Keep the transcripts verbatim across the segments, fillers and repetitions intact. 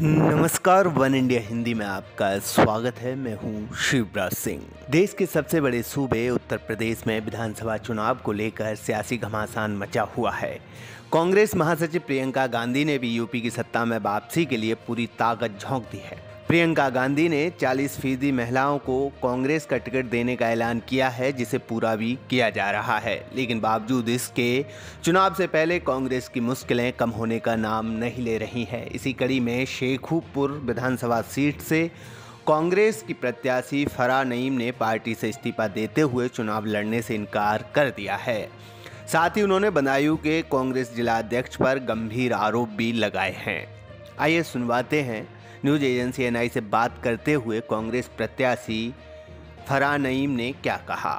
नमस्कार, one India Hindi में आपका स्वागत है। मैं हूं शिवराज सिंह। देश के सबसे बड़े सूबे उत्तर प्रदेश में विधानसभा चुनाव को लेकर सियासी घमासान मचा हुआ है। कांग्रेस महासचिव प्रियंका गांधी ने भी यूपी की सत्ता में वापसी के लिए पूरी ताकत झोंक दी है। प्रियंका गांधी ने चालीस फीसदी महिलाओं को कांग्रेस का टिकट देने का ऐलान किया है, जिसे पूरा भी किया जा रहा है। लेकिन बावजूद इसके चुनाव से पहले कांग्रेस की मुश्किलें कम होने का नाम नहीं ले रही हैं। इसी कड़ी में शेखुपुर विधानसभा सीट से कांग्रेस की प्रत्याशी फराह नईम ने पार्टी से इस्तीफा देते हुए चुनाव लड़ने से इनकार कर दिया है। साथ ही उन्होंने बदायूं के कांग्रेस जिला अध्यक्ष पर गंभीर आरोप भी लगाए हैं। आइए सुनवाते हैं न्यूज एजेंसी एन आई से बात करते हुए कांग्रेस प्रत्याशी फराह नईम ने क्या कहा।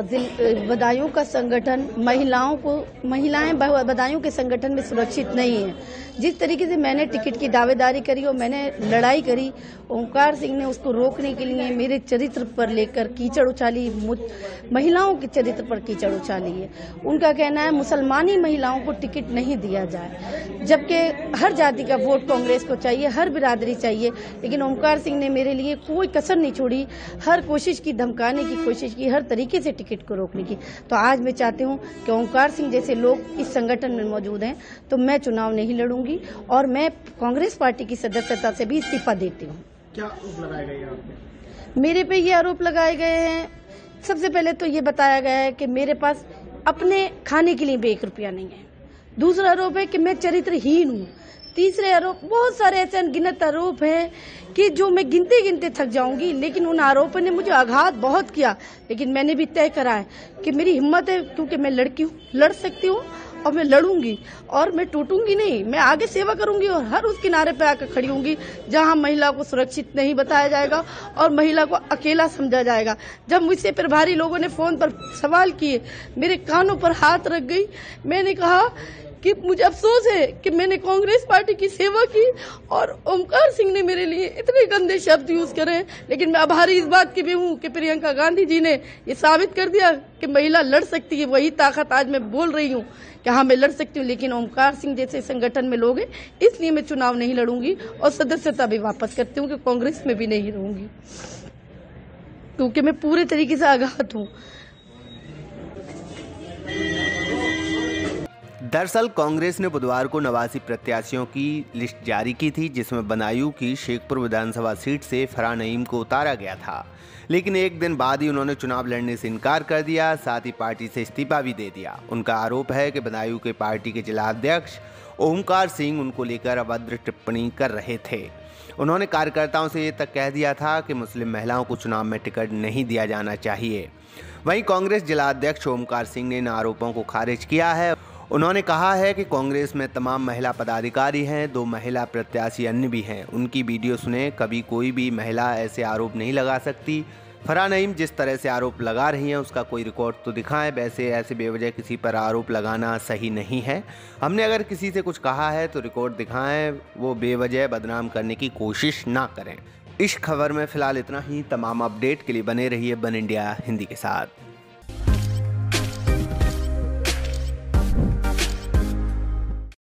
बदायूं का संगठन महिलाओं को महिलाएं बदायूं के संगठन में सुरक्षित नहीं है। जिस तरीके से मैंने टिकट की दावेदारी करी और मैंने लड़ाई करी, ओमकार सिंह ने उसको रोकने के लिए मेरे चरित्र पर लेकर कीचड़ उछाली, महिलाओं के चरित्र पर कीचड़ उछाली है। उनका कहना है मुसलमानी महिलाओं को टिकट नहीं दिया जाए, जबकि हर जाति का वोट कांग्रेस को चाहिए, हर बिरादरी चाहिए। लेकिन ओमकार सिंह ने मेरे लिए कोई कसर नहीं छोड़ी, हर कोशिश की, धमकाने की कोशिश की, हर तरीके से टिकट को रोकने की। तो आज मैं चाहती हूँ कि ओमकार सिंह जैसे लोग इस संगठन में मौजूद हैं, तो मैं चुनाव नहीं लड़ूंगी और मैं कांग्रेस पार्टी की सदस्यता से भी इस्तीफा देती हूँ। क्या आरोप लगाए गए आप पे? मेरे पे ये आरोप लगाए गए हैं, सबसे पहले तो ये बताया गया है कि मेरे पास अपने खाने के लिए भी एक रुपया नहीं है। दूसरा आरोप है कि मैं चरित्रहीन हूँ। तीसरे आरोप, बहुत सारे ऐसे अनगिनत आरोप हैं कि जो मैं गिनते गिनते थक जाऊंगी। लेकिन उन आरोपों ने मुझे आघात बहुत किया, लेकिन मैंने भी तय करा है कि मेरी हिम्मत है, क्योंकि मैं लड़की हूँ, लड़ सकती हूँ और मैं लड़ूंगी और मैं टूटूंगी नहीं। मैं आगे सेवा करूंगी और हर उस किनारे पे आकर खड़ी होंगी जहां महिला को सुरक्षित नहीं बताया जाएगा और महिला को अकेला समझा जाएगा। जब मुझसे प्रभारी लोगों ने फोन पर सवाल किए, मेरे कानों पर हाथ रख गई। मैंने कहा कि मुझे अफसोस है कि मैंने कांग्रेस पार्टी की सेवा की और ओमकार सिंह ने मेरे लिए इतने गंदे शब्द यूज करे। लेकिन मैं आभारी इस बात की भी हूँ कि प्रियंका गांधी जी ने ये साबित कर दिया कि महिला लड़ सकती है। वही ताकत आज मैं बोल रही हूँ कि हाँ, मैं लड़ सकती हूँ। लेकिन ओमकार सिंह जैसे संगठन में लोग हैं, इसलिए मैं चुनाव नहीं लड़ूंगी और सदस्यता भी वापस करती हूँ कि कांग्रेस में भी नहीं रहूंगी, क्योंकि मैं पूरे तरीके से आघात हूँ। दरअसल कांग्रेस ने बुधवार को नवासी प्रत्याशियों की लिस्ट जारी की थी, जिसमें बदायूं की शेखपुर विधानसभा सीट से फराह नईम को उतारा गया था। लेकिन एक दिन बाद ही उन्होंने चुनाव लड़ने से इनकार कर दिया, साथ ही पार्टी से इस्तीफा भी दे दिया। उनका आरोप है कि बदायूं के पार्टी के जिला अध्यक्ष ओमकार सिंह उनको लेकर अभद्र टिप्पणी कर रहे थे। उन्होंने कार्यकर्ताओं से ये तक कह दिया था कि मुस्लिम महिलाओं को चुनाव में टिकट नहीं दिया जाना चाहिए। वहीं कांग्रेस जिला अध्यक्ष ओमकार सिंह ने इन आरोपों को खारिज किया है। उन्होंने कहा है कि कांग्रेस में तमाम महिला पदाधिकारी हैं, दो महिला प्रत्याशी अन्य भी हैं। उनकी वीडियो सुने, कभी कोई भी महिला ऐसे आरोप नहीं लगा सकती। फराह नईम जिस तरह से आरोप लगा रही हैं, उसका कोई रिकॉर्ड तो दिखाएं। वैसे ऐसे बेवजह किसी पर आरोप लगाना सही नहीं है। हमने अगर किसी से कुछ कहा है तो रिकॉर्ड दिखाएं, वो बेवजह बदनाम करने की कोशिश ना करें। इस खबर में फिलहाल इतना ही। तमाम अपडेट के लिए बने रहिए वन इंडिया हिंदी के साथ।